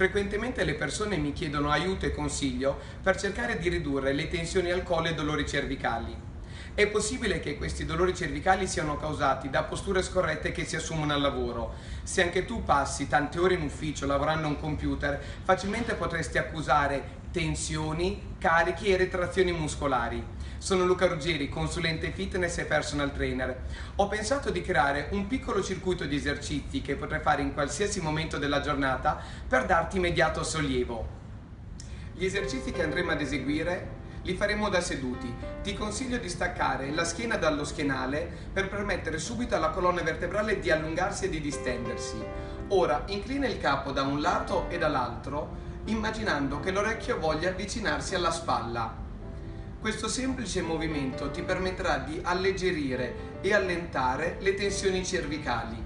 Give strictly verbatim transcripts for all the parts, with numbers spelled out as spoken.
Frequentemente le persone mi chiedono aiuto e consiglio per cercare di ridurre le tensioni al collo e dolori cervicali. È possibile che questi dolori cervicali siano causati da posture scorrette che si assumono al lavoro. Se anche tu passi tante ore in ufficio lavorando a un computer, facilmente potresti accusare tensioni, carichi e retrazioni muscolari. Sono Luca Ruggeri, consulente fitness e personal trainer. Ho pensato di creare un piccolo circuito di esercizi che potrai fare in qualsiasi momento della giornata per darti immediato sollievo. Gli esercizi che andremo ad eseguire li faremo da seduti. Ti consiglio di staccare la schiena dallo schienale per permettere subito alla colonna vertebrale di allungarsi e di distendersi. Ora inclina il capo da un lato e dall'altro, immaginando che l'orecchio voglia avvicinarsi alla spalla. Questo semplice movimento ti permetterà di alleggerire e allentare le tensioni cervicali.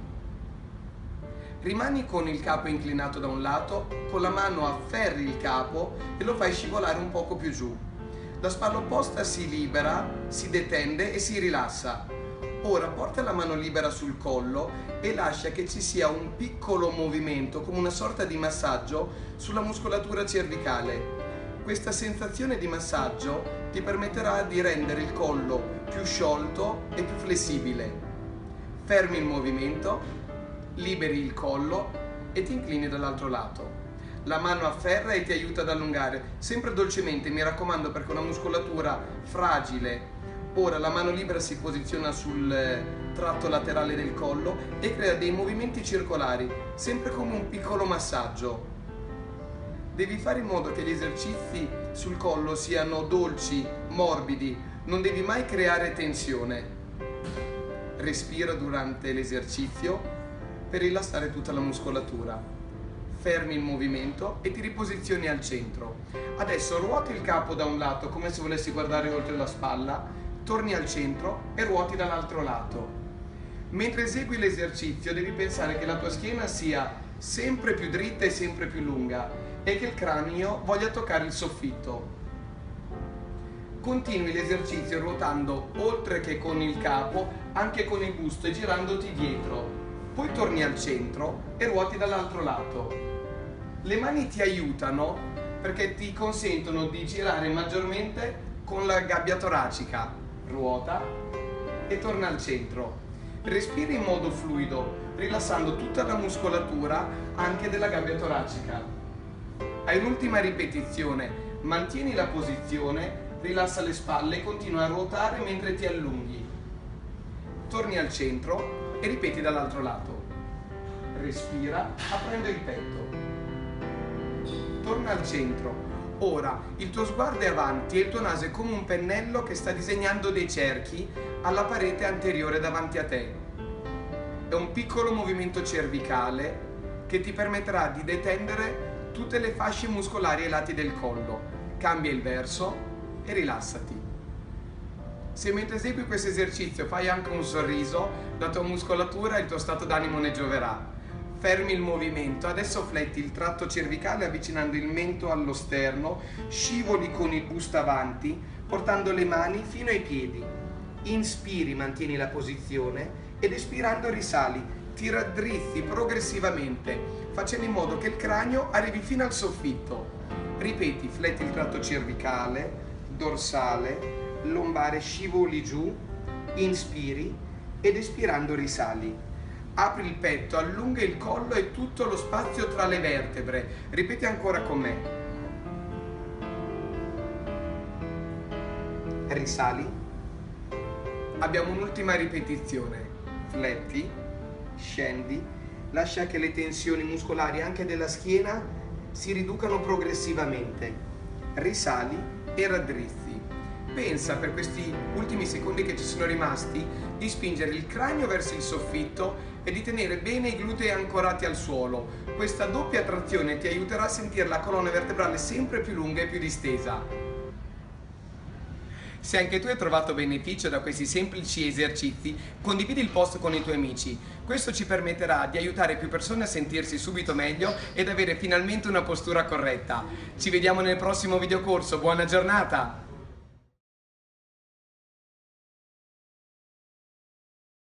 Rimani con il capo inclinato da un lato, con la mano afferri il capo e lo fai scivolare un poco più giù. La spalla opposta si libera, si detende e si rilassa. Ora porta la mano libera sul collo e lascia che ci sia un piccolo movimento, come una sorta di massaggio, sulla muscolatura cervicale. Questa sensazione di massaggio ti permetterà di rendere il collo più sciolto e più flessibile. Fermi il movimento, liberi il collo e ti inclini dall'altro lato. La mano afferra e ti aiuta ad allungare, sempre dolcemente, mi raccomando, perché è una muscolatura fragile. Ora la mano libera si posiziona sul tratto laterale del collo e crea dei movimenti circolari, sempre come un piccolo massaggio. Devi fare in modo che gli esercizi sul collo siano dolci, morbidi, non devi mai creare tensione. Respira durante l'esercizio per rilassare tutta la muscolatura. Fermi il movimento e ti riposizioni al centro. Adesso ruoti il capo da un lato come se volessi guardare oltre la spalla, torni al centro e ruoti dall'altro lato. Mentre esegui l'esercizio devi pensare che la tua schiena sia sempre più dritta e sempre più lunga e che il cranio voglia toccare il soffitto. Continui l'esercizio ruotando oltre che con il capo anche con il busto e girandoti dietro. Poi torni al centro e ruoti dall'altro lato. Le mani ti aiutano perché ti consentono di girare maggiormente con la gabbia toracica. Ruota e torna al centro. Respiri in modo fluido, rilassando tutta la muscolatura anche della gabbia toracica. Hai un'ultima ripetizione, mantieni la posizione, rilassa le spalle e continua a ruotare mentre ti allunghi. Torni al centro e ripeti dall'altro lato. Respira aprendo il petto. Torna al centro. Ora il tuo sguardo è avanti e il tuo naso è come un pennello che sta disegnando dei cerchi alla parete anteriore davanti a te. È un piccolo movimento cervicale che ti permetterà di detendere tutte le fasce muscolari ai lati del collo. Cambia il verso e rilassati. Se mentre esegui questo esercizio fai anche un sorriso, la tua muscolatura e il tuo stato d'animo ne gioverà. Fermi il movimento, adesso fletti il tratto cervicale avvicinando il mento allo sterno, scivoli con il busto avanti, portando le mani fino ai piedi. Inspiri, mantieni la posizione ed espirando risali, ti raddrizzi progressivamente, facendo in modo che il cranio arrivi fino al soffitto. Ripeti, fletti il tratto cervicale, dorsale, lombare, scivoli giù, inspiri ed espirando risali. Apri il petto, allunga il collo e tutto lo spazio tra le vertebre. Ripeti ancora con me. Risali. Abbiamo un'ultima ripetizione. Fletti, scendi, lascia che le tensioni muscolari anche della schiena si riducano progressivamente. Risali e raddrizzi. Pensa per questi ultimi secondi che ci sono rimasti di spingere il cranio verso il soffitto e di tenere bene i glutei ancorati al suolo. Questa doppia trazione ti aiuterà a sentire la colonna vertebrale sempre più lunga e più distesa. Se anche tu hai trovato beneficio da questi semplici esercizi, condividi il post con i tuoi amici. Questo ci permetterà di aiutare più persone a sentirsi subito meglio ed avere finalmente una postura corretta. Ci vediamo nel prossimo videocorso, buona giornata!